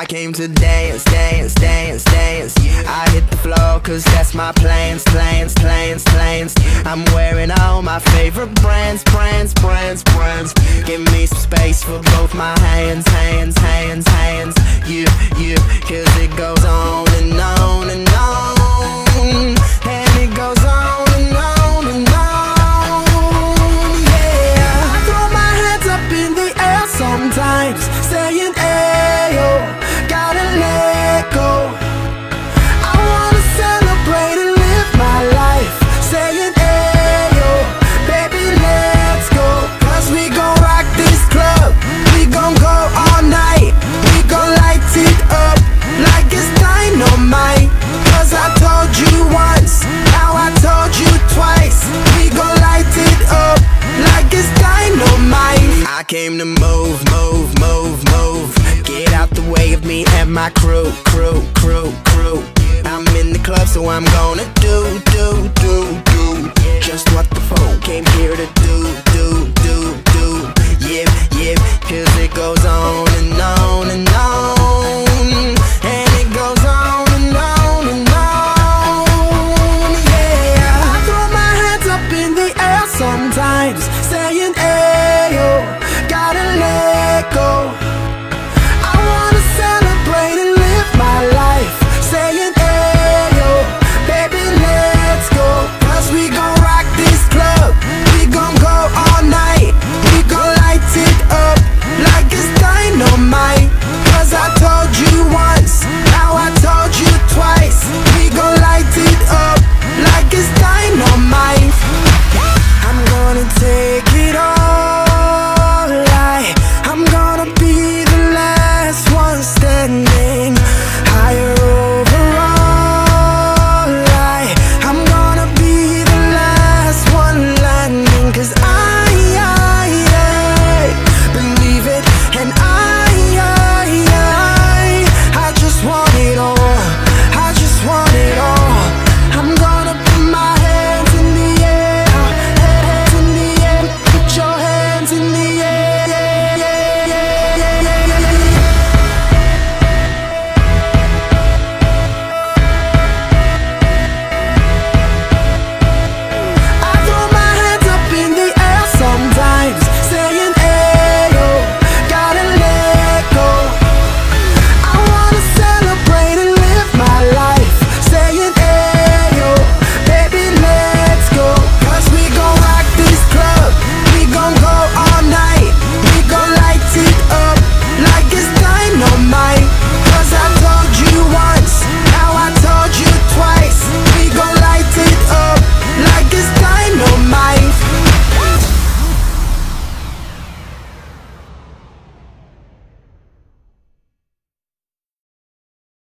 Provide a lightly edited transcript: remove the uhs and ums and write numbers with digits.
I came to dance, dance, dance, dance. I hit the floor cause that's my plans, plans, plans, plans. I'm wearing all my favorite brands, brands, brands, brands. Give me some space for both my hands, hands, hands, hands. You, cause it goes on and on and on. And it goes on and on and on. Yeah, I throw my hands up in the air sometimes, saying ayo, gotta let go. I wanna celebrate and live my life, saying ayo, baby let's go. Cause we gon' rock this club, we gon' go all night. We gon' light it up like it's dynamite. Cause I told you once, now I told you twice. We gon' light it up like it's dynamite. I came to move, move, move, move. Get out the way of me and my crew, crew, crew, crew. I'm in the club so I'm gonna